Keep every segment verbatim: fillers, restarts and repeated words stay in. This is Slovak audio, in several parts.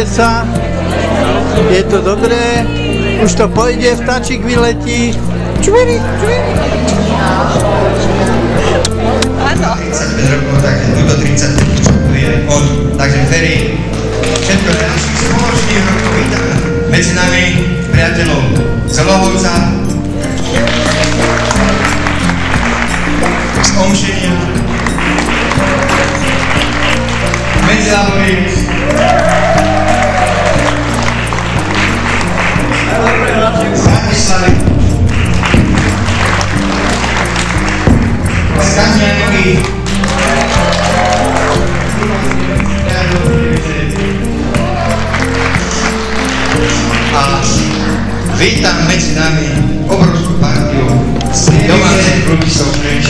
sa. Je to dobré. Už to pôjde, vtáčik vyletí. Čviri, čviri. Áno. tridsaťpäť rokov, takže túto tridsaťpäť je od, takže Ferry, všetko najlepších spoločných rokov vítam medzi nami priateľov z Lohovca, z Omšenia, medzi Lavovým, z Bratislavy, z Kanianky, a vítam medzi nami obrovskú partiu z domácej kluby Soukrejč.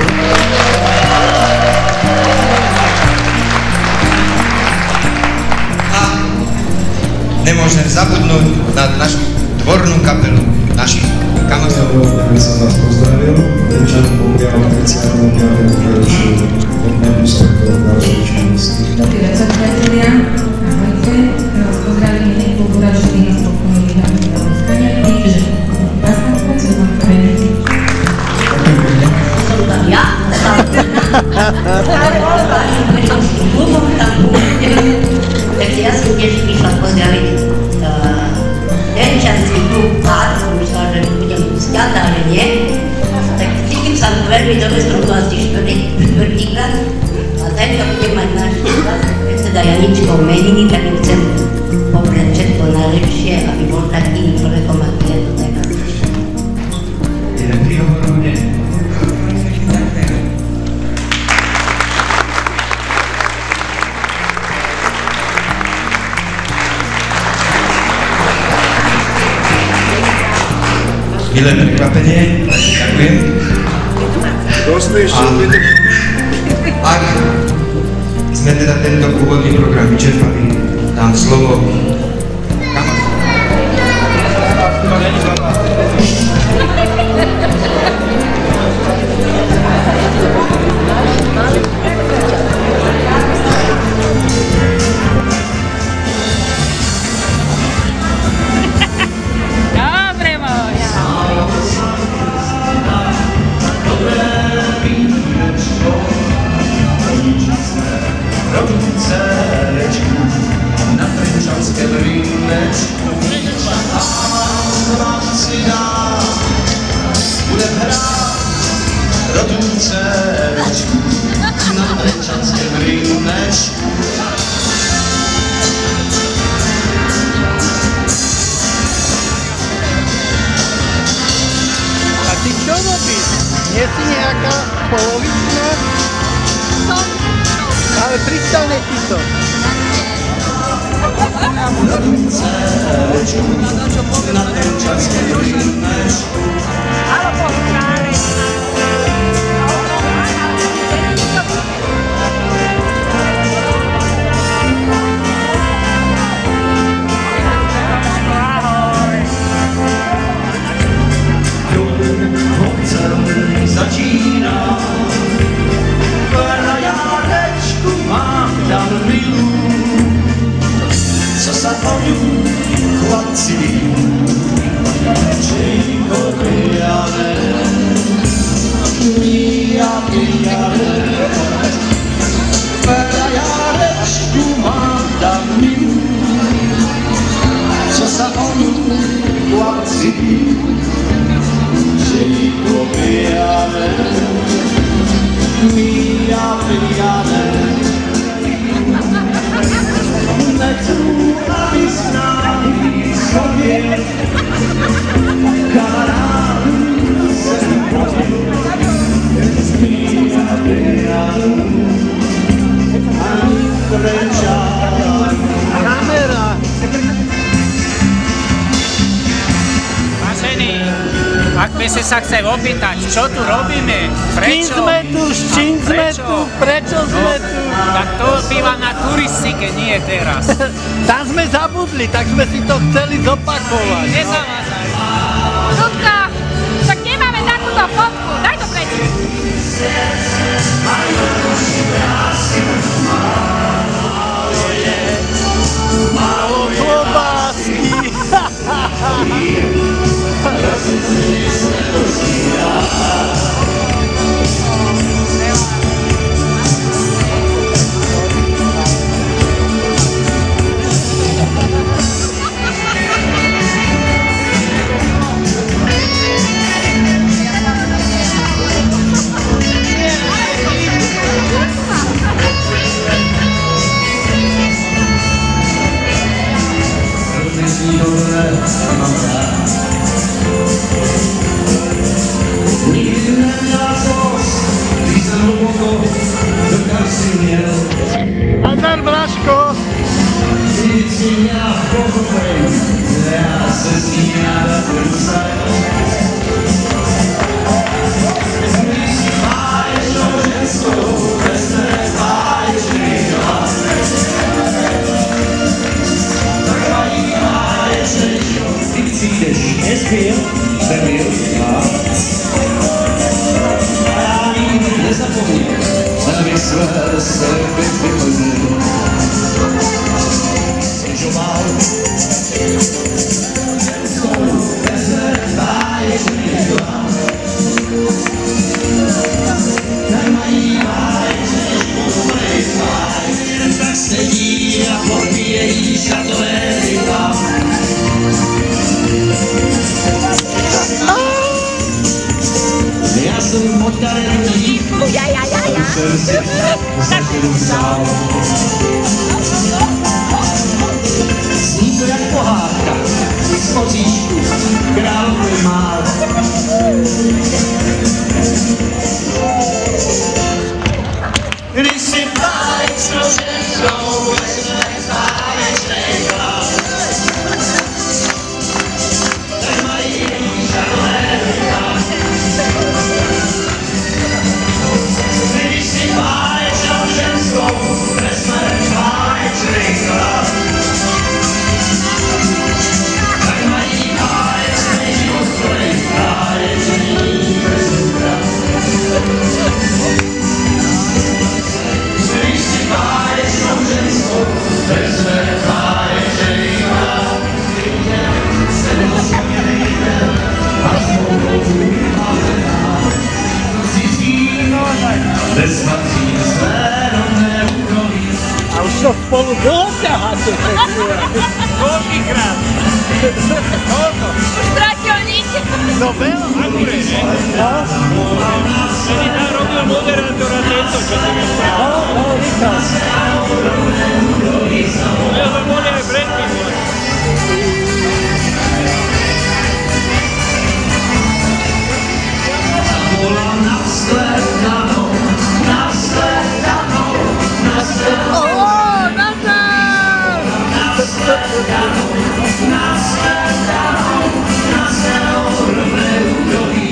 A nemôžem zabudnúť na našu dvornú kapelu, našich kamarátov. Ja by som vás pozdravil, Tenčan pokiaľ oficiálne pokiaľ odmenu z tohto ďalšej činnosti. Dobrý večer, priatelia. Ahojte. Pozdravím iných kultúračných a spokojných hlavných rozhodania. Díky, že nás tam chcú nám prejsť. Som tam ja, klubom tam budem. Takže ja som tiež išla pozdraviť Tenčanský klub Art, som myslela, že budem skladať, ale nie. Tak cítim sa veľmi dobre, som tu asi štvrtýkrát. A tento budem mať náš predseda Janičkov meniny, tak im chcem popriať všetko najlepšie, aby bol takým človekom, aký je to tak. Jeden príhovor bude. Milé prekvapenie, ďakujem. A ak sme teda tento pôvodný program vyčerpali, dám slovo na Trenčanském rýmečku a vám si dá, budem hrát rodnú cerečku na Trenčanském rýmečku. A ty čo robíš? Nie si nejaká polovičná? Ale pristane ti to. Rodnú cerečku na Trenčanském rýmečku. Začíná, na Janečku mám tam milu, co sa o ňu chlapci čejko pijane, mia pijane. Na Janečku mám tam milu, co sa o ňu chlapci čejko pijane. Mia pijane, nechcú, aby s nami sobie kamarád se podil. Mia pijane, ani Trenčan. Kamera. Vážený, ak by si sa chcel opýtať, čo tu robíme, prečo? S čím sme tu, s čím sme tu, prečo sme tu? Tak to býva na turistike, nie teraz. Tam sme zabudli, tak sme si to chceli zopakovať. Nezavázaj. Ľudka, však nemáme takúto fotku, daj to preč. Malo Vaško! Vždycky měla pochopení, že já se s ní ráda průsadil. Když si báječnou ženskou, vezme báječný hlas. Tak mají báječný život, ty přijdeš nezbyl, nebyl a a já nikdy nezapomínám, abych své sebe vyplnil. Že mal ženskou vezme báječný hlas. Tak mají báječný život, tak sedí a popíjejí šatové ryba. Já jsem motarení, a čerstvě zažil sál. Zní to jak pohádka, z oříšku, královny mál. Když si báječnou ženskou vezmeš báječnej hlas, tak mají žádné hlas. Když si báječnou ženskou vezmeš báječnej hlas, tak mají báječnej život, báječný bezúkaz. Když si báječnou ženskou vezmeš báječnej hlas, se doslovně nejde, až moudou vyhlavená. Nesvatří své rovné úkolí. A už to spolu bylo ťaháte, koľkýkrát? Koľko? Už ztratil nič. No veľa, akure, ne? No. Vtedy tam robil moderátora tento, čo ty mi spravil. No, no, Vikas. Ja tam boli aj Brenky, boli. Zavolám nashledanou, nashledanou, nashledanou. O, nazad! Nashledanou, nashledanou, nashledanou, rovné údolí.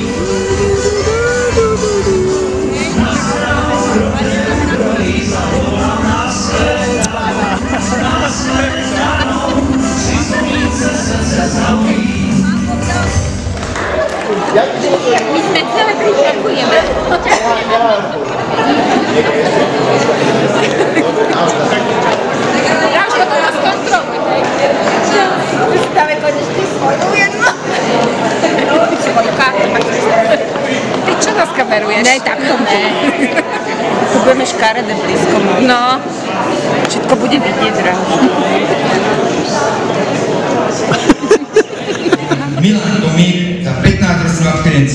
Nashledanou, rovné údolí, zavolám nashledanou, nashledanou, při vzpomínce srdce zaují. My sme celé prišakujeme. Ja už potom nás kontroluj. Dáme konečne svoju jednu. Svoju kartu. Ty čo nás kameruješ? Ne, takto ne. To budeme škaredé blízko. No. Všetko bude vidieť, drahá. Milan Domík za pätnásť rokov v Firenci.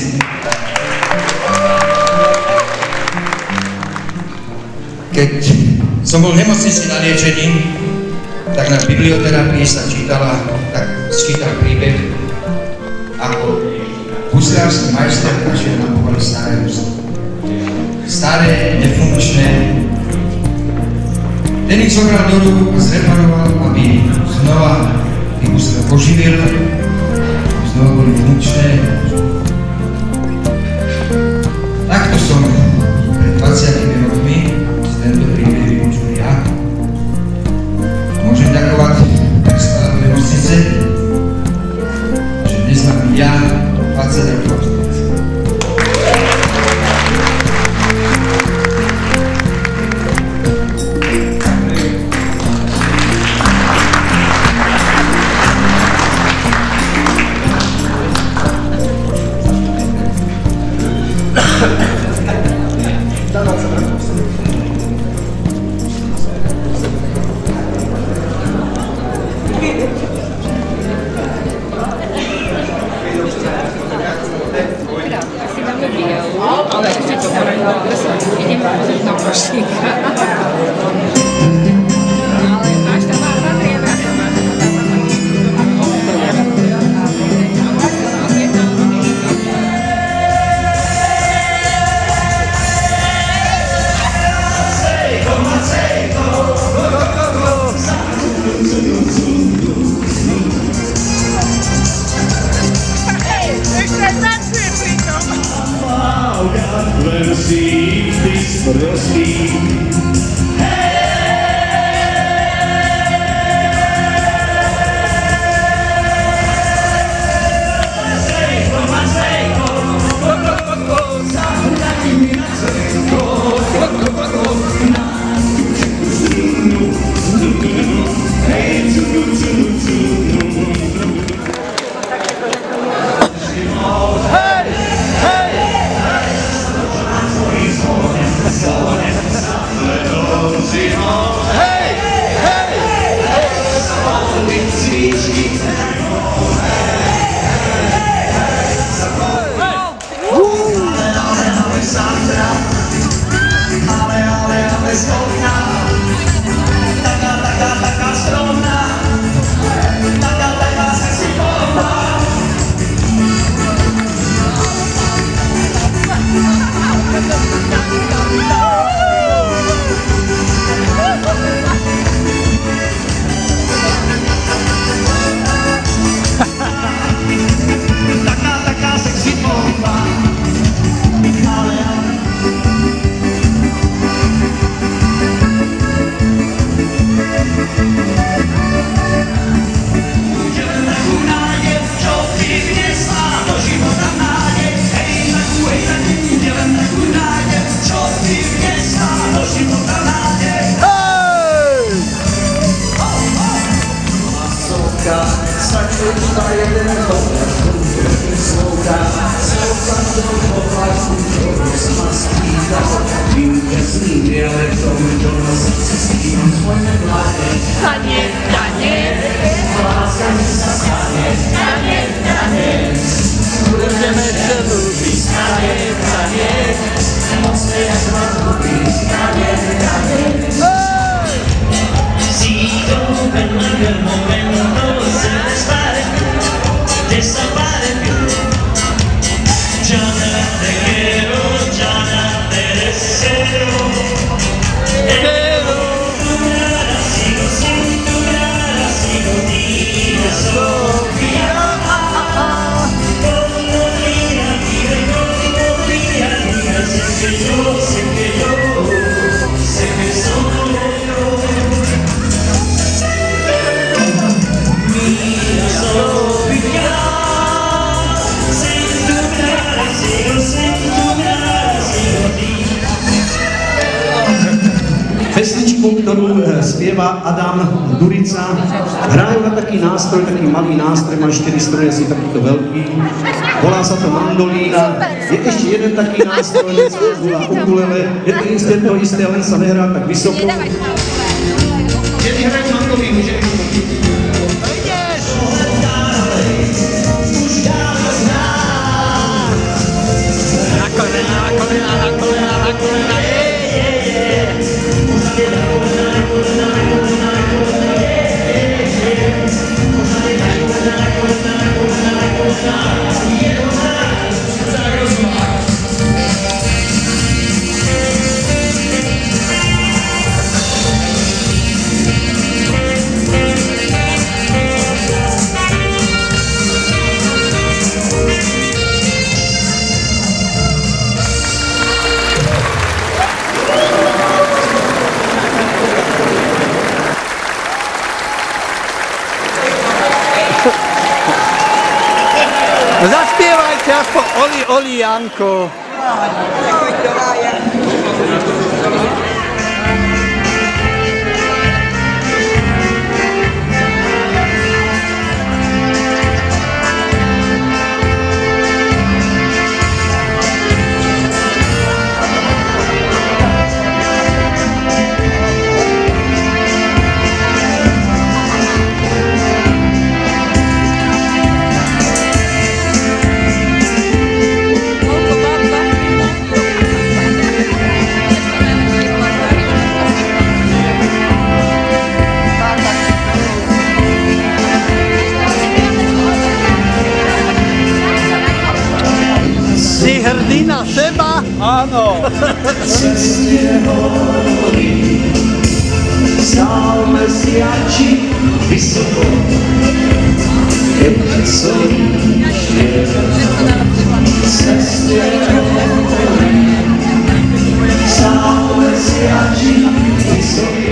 Keď som bol v nemocnici na liečení, tak na biblioterapii sa čítala, tak čítal príbeh, ako huslársky majster našiel na povali staré husle. Staré, nefunkčné. Ten ich zobral do rúk a zreparoval, aby znova ich husle poživil, znova boli funkčné. Takto som pred dvadsiatimi rokmi si tento príbeh vypočul ja. Môžem ďakovať personálu nemocnice, že dnes mám ja dvadsať rokov. láska, stačil iba jeden pohled, prúdky slovka, slovka do pohlasu, ktorú sa ma spýtal, výukazným dialektom, do nás srdce ským svoje mladé. Tanie, tanie, láska mi sa stane, tanie, tanie, budeme sa ľúbiť, stane, stane, mocne jak vás ľúbi, stane, stane. Si come in quel momento se ne spare più, desapareció. Ya nada te quiero, ya nada te deseo. Pero tu mirada sigo, sin tu mirada sigo, niña Sofía. Como día, día, como día, día, sé que yo, sé que yo, sé que solo yo. Pesničku, ktorú spieva Adam Durica, hrajú na taký nástroj, taký malý nástroj, má štyri stroje, asi takýto veľký. Volá sa to mandolína. Je ešte jeden taký nástroj, volá ukulele. Je to isté, to isté, len sa nehrá tak vysoko. Ženy hrajú mandolínu, ženy. Na kolena, na kolena, na kolena, na kolena, je, je, je. Zaspievajte aspoň Oli, Oli, Janko. Si hrdý na seba? Áno. Cestne horí, stál mesiači vysoko, keď slnečie. Cestne horí, stál mesiači vysoko.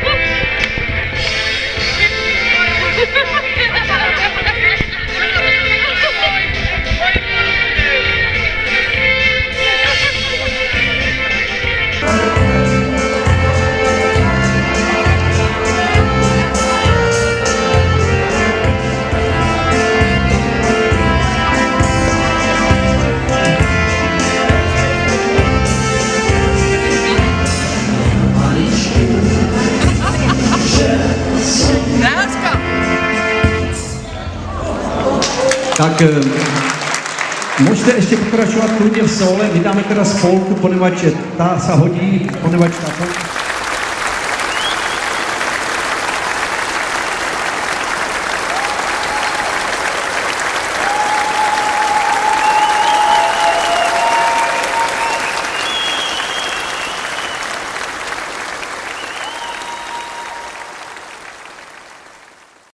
Tak môžete ešte pokračovať kľudne v sole, my dáme teraz polku, ponevač tá sa hodí, ponevač táto.